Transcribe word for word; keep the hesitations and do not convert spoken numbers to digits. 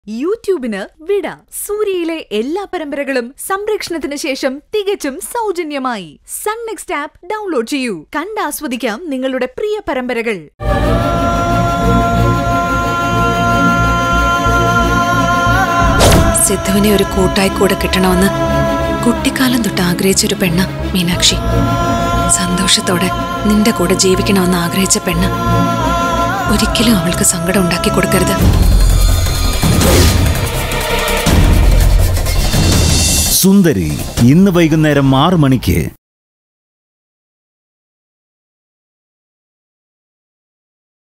യൂട്യൂബിന് വിട. സൂര്യയിലെ എല്ലാ പരമ്പരകളും സംരക്ഷണത്തിന് ശേഷം തികച്ചും സൗജന്യമായി സൺ നെക്സ്റ്റ് ആപ്പ് ഡൗൺലോഡ് ചെയ്യൂ. കണ്ടാസ്വദിക്കാം നിങ്ങളുടെ പ്രിയ പരമ്പരകൾ. സിദ്ധുവിനെ ഒരു കൂട്ടായി കൂടെ കിട്ടണമെന്ന് കുട്ടിക്കാലം തൊട്ട് ആഗ്രഹിച്ചൊരു പെണ്ണ മീനാക്ഷി. സന്തോഷത്തോടെ നിന്റെ കൂടെ ജീവിക്കണമെന്ന് ആഗ്രഹിച്ച പെണ്ണ്. ഒരിക്കലും അവൾക്ക് സങ്കടം ഉണ്ടാക്കി കൊടുക്കരുത്. സുന്ദരി ഇന്ന് വൈകുന്നേരം ആറ് മണിക്ക്.